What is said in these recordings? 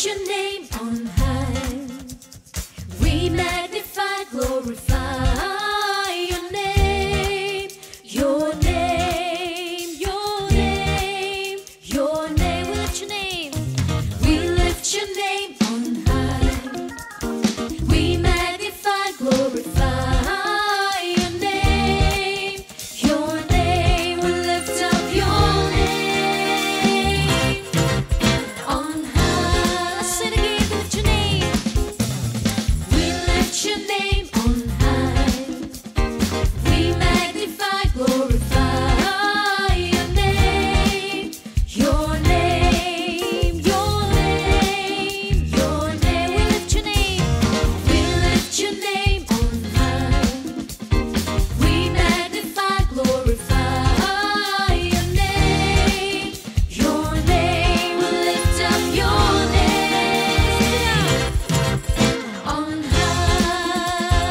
your name on high. We magnify, glorify your name, your name, your name, your name. We lift your name. We lift your name on high. We magnify, glorify your name, your name. We lift up your name on high. Let's sing it again. Lift your name. We lift your name on high. We magnify, glorify your name, your name, your name, your name. We lift your name. We lift your name on high. We magnify, glorify your name, your name. We lift up your name on high.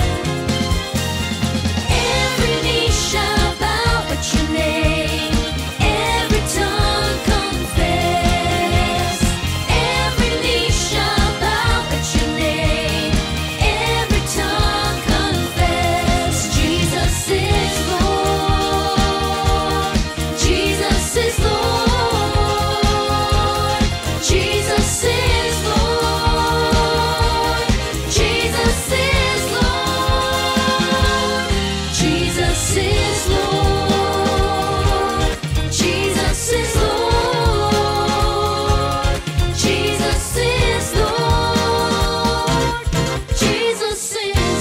Every knee shall bow at your name, every tongue confess. Every knee shall bow at your name, every tongue confess. Jesus is Lord, Jesus is Lord, Jesus is Lord, Jesus is Lord, Jesus is Lord, Jesus is Lord, Jesus is Lord, Jesus is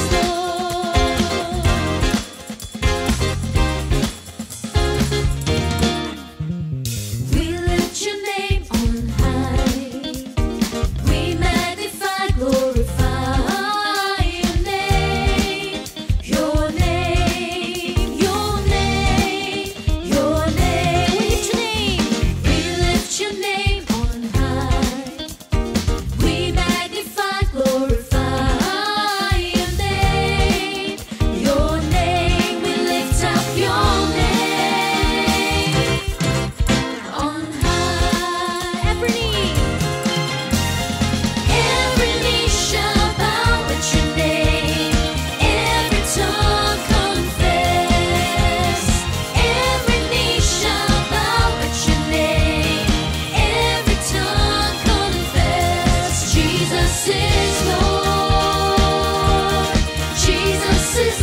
Lord. We lift your name on high. We magnify, glorify your name, your name, your name, your name. We lift your name on high. We magnify, glorify your name, your name. We lift up your name on high. Every knee shall bow at your name, every tongue confess. Every knee shall bow at your name, every tongue confess. Jesus is Lord, Jesus is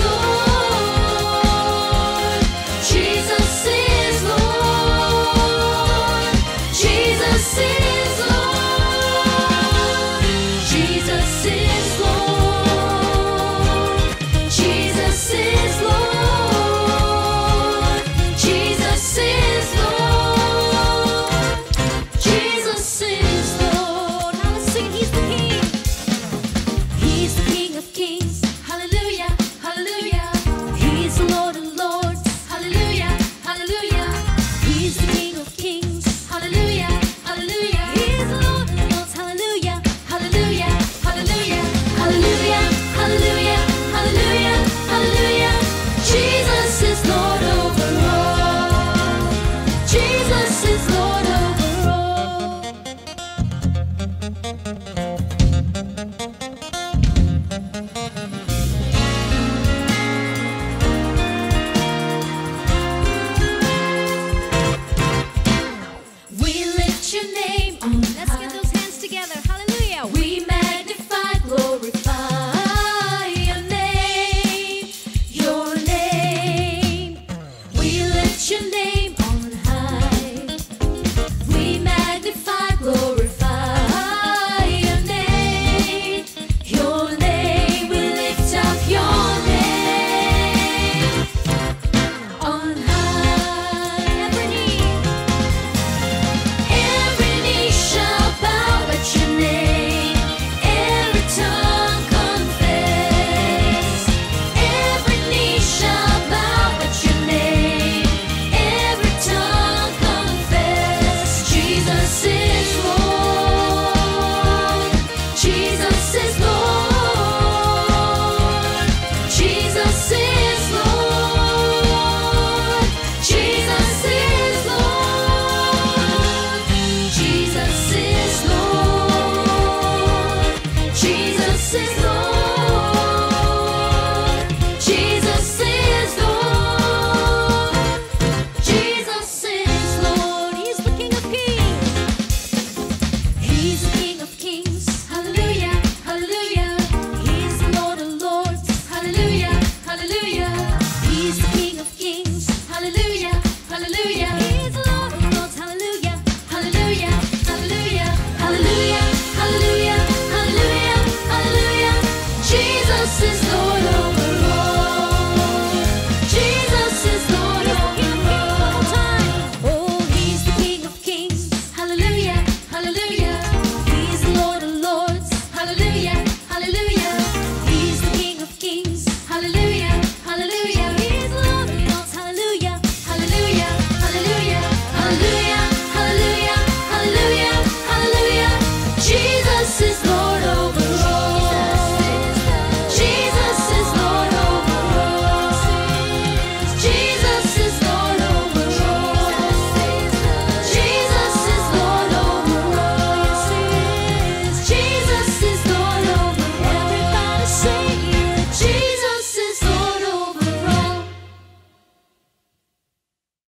Lord, Jesus is Lord, Jesus is Lord, Jesus is Lord, Jesus is Lord, Jesus is Lord, Jesus is Lord. Now let's sing. He's the King. He's the King of Kings. Hallelujah, hallelujah. He's the Lord of Lords. Hallelujah, hallelujah. He's the King of Kings. Hallelujah.